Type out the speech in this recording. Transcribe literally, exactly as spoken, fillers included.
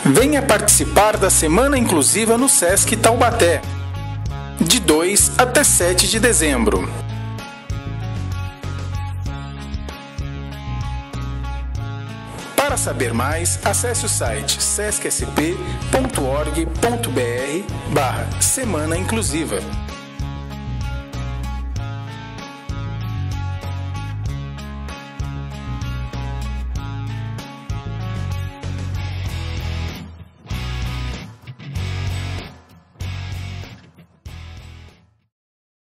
Venha participar da Semana Inclusiva no Sesc Taubaté, de dois até sete de dezembro. Para saber mais, acesse o site sesc s p ponto org ponto b r barra Semana Inclusiva.